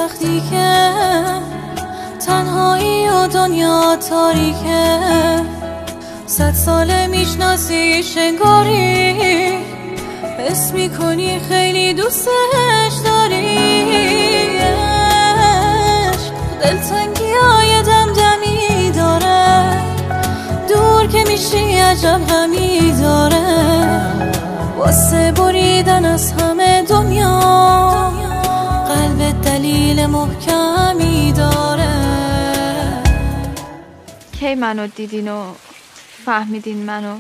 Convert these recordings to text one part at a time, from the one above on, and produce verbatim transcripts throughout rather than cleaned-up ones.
وقتی که تنهایی و دنیا تاریکه، صد ساله میشناسیش انگاری، حس میکنی خیلی دوستش داری. دلتنگی های دمدمی داره، دور که میشی عجب غمی داره، واسه بریدن از همه دنیا قلب دلیل محکمی داره. کی منو دیدین و فهمیدین منو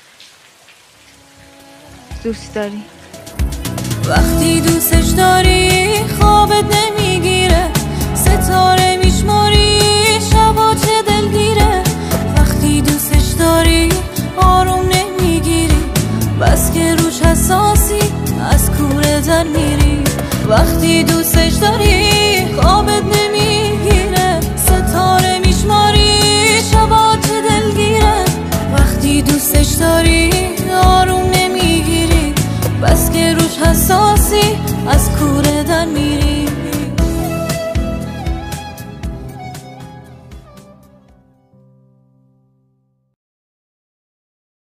دوست داری؟ وقتی دوستش داری خوابت نمیگیره، ستاره میشماری شبا چه دلگیره. وقتی دوستش داری آروم نمیگیری، بس که روش حساسی از کوره در میری. وقتی دوستش داری